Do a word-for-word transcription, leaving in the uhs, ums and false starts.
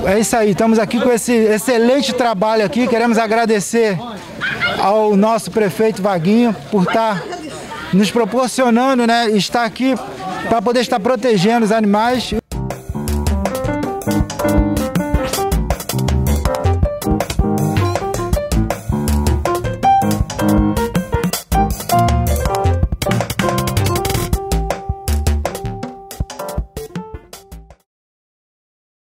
É isso aí, estamos aqui com esse excelente trabalho aqui. Queremos agradecer ao nosso prefeito Vaguinho por estar nos proporcionando, né, estar aqui para poder estar protegendo os animais.